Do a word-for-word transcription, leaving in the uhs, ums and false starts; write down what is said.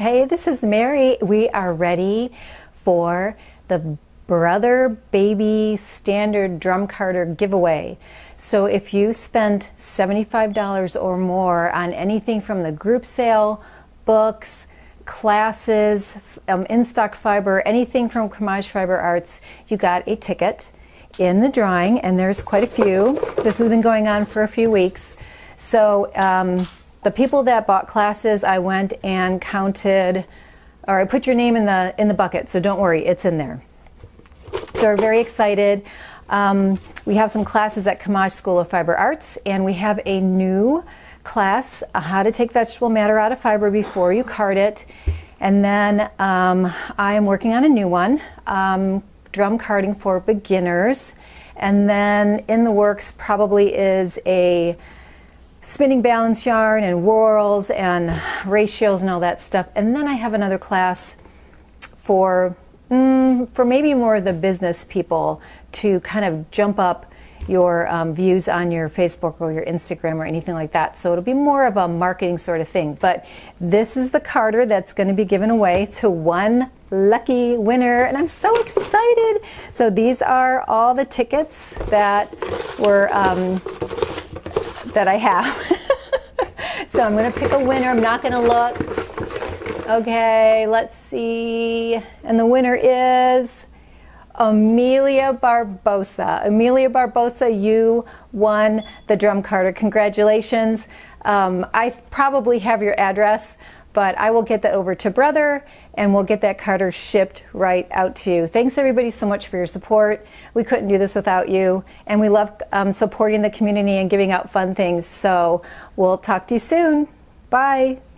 Hey, this is Mary. We are ready for the Brother Baby Standard Drum Carder giveaway. So if you spend seventy-five dollars or more on anything from the group sale, books, classes, um, in-stock fiber, anything from Camaj Fiber Arts, you got a ticket in the drawing, and there's quite a few. This has been going on for a few weeks. So um, the people that bought classes, I went and counted, or I put your name in the in the bucket, so don't worry, it's in there. So we're very excited. Um, we have some classes at Camaj School of Fiber Arts, and we have a new class, uh, how to take vegetable matter out of fiber before you card it. And then um, I am working on a new one, um, drum carding for beginners. And then in the works probably is a spinning balance yarn and whorls and ratios and all that stuff. And then I have another class for mm, for maybe more of the business people to kind of jump up your um, views on your Facebook or your Instagram or anything like that. So it'll be more of a marketing sort of thing. But this is the carder that's going to be given away to one lucky winner, and I'm so excited. So these are all the tickets that were um, that I have. So I'm going to pick a winner. I'm not going to look. Okay, let's see. And the winner is Amelia Barbosa. Amelia Barbosa, you won the drum carder. Congratulations. Um, I probably have your address, but I will get that over to Brother, and we'll get that carder shipped right out to you. Thanks everybody so much for your support. We couldn't do this without you, and we love um, supporting the community and giving out fun things. So we'll talk to you soon. Bye.